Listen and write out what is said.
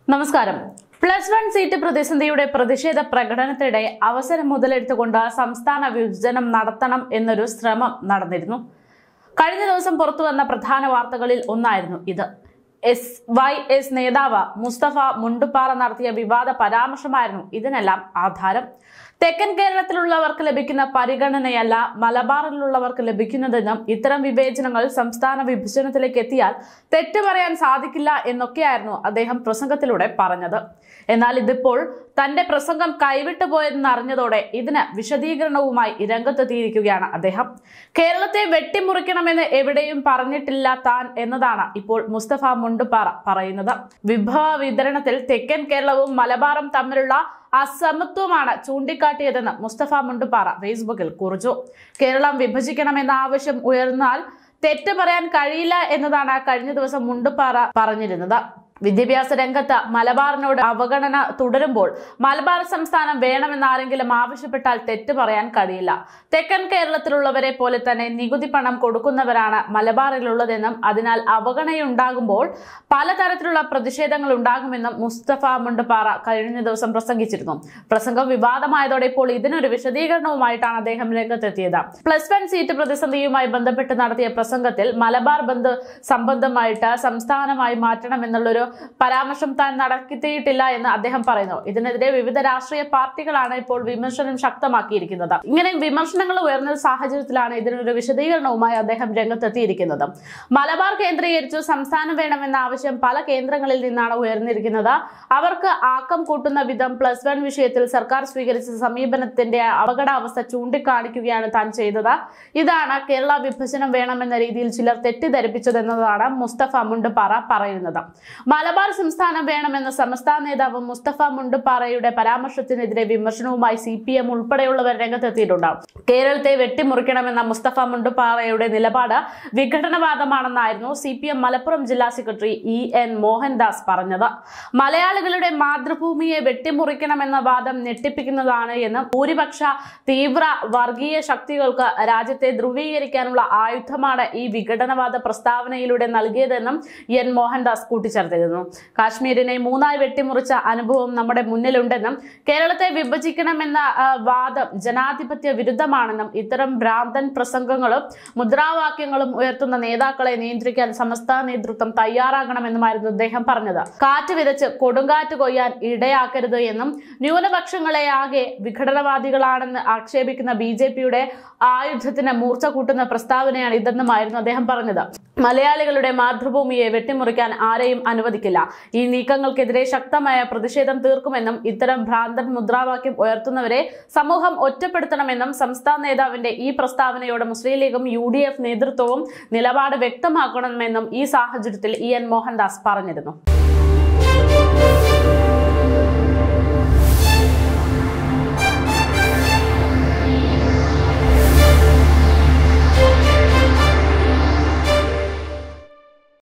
നമസ്കാരം. +1 സീറ്റ് പ്രതിസന്ധിയുടെ പ്രതിഷേധ പ്രകടനത്തിനിടെ അവസരം മുതലെടുത്തുകൊണ്ട് സംസ്ഥാന വിഭജനം നടത്തണം എന്നൊരു ശ്രമം നടന്നിരുന്നു. കഴിഞ്ഞ ദിവസം പുറത്തുവന്ന പ്രധാന വാർത്തകളിൽ ഒന്നായിരുന്നു ഇത്. SYS നേതാവ് മുസ്തഫ മുണ്ടുപാറ നടത്തിയ വിവാദ പരാമർശമായിരുന്നു ഇതിനെല്ലാം ആധാരം. തെക്കൻ കേരളത്തിലുള്ളവർക്ക് ലഭിക്കുന്ന പരിഗണനയല്ല മലബാറിലുള്ളവർക്ക് ലഭിക്കുന്നതെന്നും ഇത്തരം വിവേചനങ്ങൾ സംസ്ഥാന വിഭജനത്തിലേക്ക് എത്തിയാൽ തെറ്റ് പറയാൻ സാധിക്കില്ല എന്നൊക്കെയായിരുന്നു അദ്ദേഹം പ്രസംഗത്തിലൂടെ പറഞ്ഞത്. എന്നാൽ ഇതിപ്പോൾ തന്റെ പ്രസംഗം കൈവിട്ടു പോയെന്ന് അറിഞ്ഞതോടെ ഇതിന് വിശദീകരണവുമായി രംഗത്തെത്തിയിരിക്കുകയാണ് അദ്ദേഹം. കേരളത്തെ വെട്ടിമുറിക്കണമെന്ന് എവിടെയും പറഞ്ഞിട്ടില്ല താൻ എന്നതാണ് ഇപ്പോൾ മുസ്തഫ മുണ്ടുപാറ പറയുന്നത്. വിഭവ വിതരണത്തിൽ തെക്കൻ കേരളവും മലബാറും തമ്മിലുള്ള അസമത്വമാണ് ചൂണ്ടിക്കാട്ടിയതെന്ന് മുസ്തഫ മുണ്ടുപാറ ഫേസ്ബുക്കിൽ കുറിച്ചു. കേരളം വിഭജിക്കണമെന്ന ആവശ്യം ഉയർന്നാൽ തെറ്റ് പറയാൻ കഴിയില്ല എന്നതാണ് കഴിഞ്ഞ ദിവസം മുണ്ടുപാറ പറഞ്ഞിരുന്നത്. വിദ്യാഭ്യാസ രംഗത്ത് മലബാറിനോട് അവഗണന തുടരുമ്പോൾ മലബാർ സംസ്ഥാനം വേണമെന്ന് ആരെങ്കിലും ആവശ്യപ്പെട്ടാൽ തെറ്റ് പറയാൻ കഴിയില്ല. തെക്കൻ കേരളത്തിലുള്ളവരെ പോലെ തന്നെ നികുതി പണം കൊടുക്കുന്നവരാണ് മലബാറിലുള്ളതെന്നും അതിനാൽ അവഗണനയുണ്ടാകുമ്പോൾ പലതരത്തിലുള്ള പ്രതിഷേധങ്ങൾ ഉണ്ടാകുമെന്നും മുസ്തഫ മുണ്ടുപാറ കഴിഞ്ഞ ദിവസം പ്രസംഗിച്ചിരുന്നു. പ്രസംഗം വിവാദമായതോടെ ഇപ്പോൾ ഇതിനൊരു വിശദീകരണവുമായിട്ടാണ് അദ്ദേഹം രംഗത്തെത്തിയത്. +1 സീറ്റ് പ്രതിസന്ധിയുമായി ബന്ധപ്പെട്ട് നടത്തിയ പ്രസംഗത്തിൽ മലബാർ ബന്ദ് സംബന്ധമായിട്ട് സംസ്ഥാനമായി മാറ്റണമെന്നുള്ളൊരു പരാമർശം താൻ നടത്തിയിട്ടില്ല എന്ന് അദ്ദേഹം പറയുന്നു. ഇതിനെതിരെ വിവിധ രാഷ്ട്രീയ പാർട്ടികളാണ് ഇപ്പോൾ വിമർശനം ശക്തമാക്കിയിരിക്കുന്നത്. ഇങ്ങനെ വിമർശനങ്ങൾ ഉയർന്ന സാഹചര്യത്തിലാണ് ഇതിനൊരു വിശദീകരണവുമായി അദ്ദേഹം രംഗത്തെത്തിയിരിക്കുന്നത്. മലബാർ കേന്ദ്രീകരിച്ചു സംസ്ഥാനം വേണമെന്ന ആവശ്യം പല കേന്ദ്രങ്ങളിൽ നിന്നാണ് ഉയർന്നിരിക്കുന്നത്. അവർക്ക് ആക്കം കൂട്ടുന്ന വിധം +1 വിഷയത്തിൽ സർക്കാർ സ്വീകരിച്ച സമീപനത്തിന്റെ അപകടാവസ്ഥ ചൂണ്ടിക്കാണിക്കുകയാണ് താൻ ചെയ്തത്. ഇതാണ് കേരള വിഭജനം വേണമെന്ന രീതിയിൽ ചിലർ തെറ്റിദ്ധരിപ്പിച്ചതെന്നതാണ് മുസ്തഫ മുണ്ടുപാറ പറയുന്നത്. മലബാർ സംസ്ഥാനം വേണമെന്ന സംസ്ഥാന നേതാവ് മുസ്തഫ മുണ്ടുപാറയുടെ പരാമർശത്തിനെതിരെ വിമർശനവുമായി CPM ഉൾപ്പെടെയുള്ളവർ രംഗത്തെത്തിയിട്ടുണ്ട്. കേരളത്തെ വെട്ടിമുറിക്കണമെന്ന മുസ്തഫ മുണ്ടുപാറയുടെ നിലപാട് വിഘടനവാദമാണെന്നായിരുന്നു CPM മലപ്പുറം ജില്ലാ സെക്രട്ടറി EN മോഹൻദാസ് പറഞ്ഞത്. മലയാളികളുടെ മാതൃഭൂമിയെ വെട്ടിമുറിക്കണമെന്ന വാദം ഞെട്ടിപ്പിക്കുന്നതാണ് എന്നും ഭൂരിപക്ഷ തീവ്ര വർഗീയ ശക്തികൾക്ക് രാജ്യത്തെ ധ്രുവീകരിക്കാനുള്ള ആയുധമാണ് ഈ വിഘടനവാദ പ്രസ്താവനയിലൂടെ നൽകിയതെന്നും EN മോഹൻദാസ് കൂട്ടിച്ചേർത്തിരുന്നു. കാശ്മീരിനെ 3ആയി വെട്ടിമുറിച്ച അനുഭവം നമ്മുടെ മുന്നിലുണ്ടെന്നും കേരളത്തെ വിഭജിക്കണമെന്ന വാദം ജനാധിപത്യ വിരുദ്ധമാണെന്നും ഇത്തരം ഭ്രാന്തൻ പ്രസംഗങ്ങളും മുദ്രാവാക്യങ്ങളും ഉയർത്തുന്ന നേതാക്കളെ നിയന്ത്രിക്കാൻ സംസ്ഥാന നേതൃത്വം തയ്യാറാകണമെന്നുമായിരുന്നു അദ്ദേഹം പറഞ്ഞത്. കാറ്റ് വിതച്ച് കൊടുങ്കാറ്റ് കൊയ്യാൻ ഇടയാക്കരുത് എന്നും ന്യൂനപക്ഷങ്ങളെ ആകെ വിഘടനവാദികളാണെന്ന് ആക്ഷേപിക്കുന്ന BJPയുടെ ആയുധത്തിന് മൂർച്ച കൂട്ടുന്ന പ്രസ്താവനയാണ് ഇതെന്നുമായിരുന്നു അദ്ദേഹം പറഞ്ഞത്. മലയാളികളുടെ മാതൃഭൂമിയെ വെട്ടിമുറിക്കാൻ ആരെയും അനുവദിക്കില്ല. ഈ നീക്കങ്ങൾക്കെതിരെ ശക്തമായ പ്രതിഷേധം തീർക്കുമെന്നും ഇത്തരം ഭ്രാന്തൻ മുദ്രാവാക്യം ഉയർത്തുന്നവരെ സമൂഹം ഒറ്റപ്പെടുത്തണമെന്നും സംസ്ഥാന നേതാവിന്റെ ഈ പ്രസ്താവനയോട് മുസ്ലിം ലീഗും UDF നേതൃത്വവും നിലപാട് വ്യക്തമാക്കണമെന്നും ഈ സാഹചര്യത്തിൽ EN മോഹൻദാസ് പറഞ്ഞിരുന്നു.